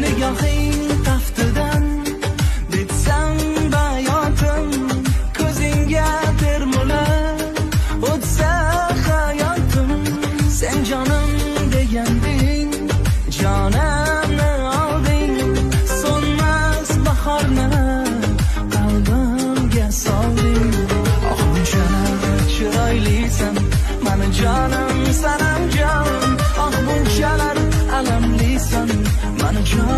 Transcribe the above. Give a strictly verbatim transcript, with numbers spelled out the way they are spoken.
nigohing taftidan bitsam bayotim ko'zingga termulib o'tsa hayotim sen jonim deganding jonimni olding so'nmas bahorni qalbimga solding oh bunchalar chiroylisan mani jonim sanam jonim oh bunchalar alamlisan mani jonim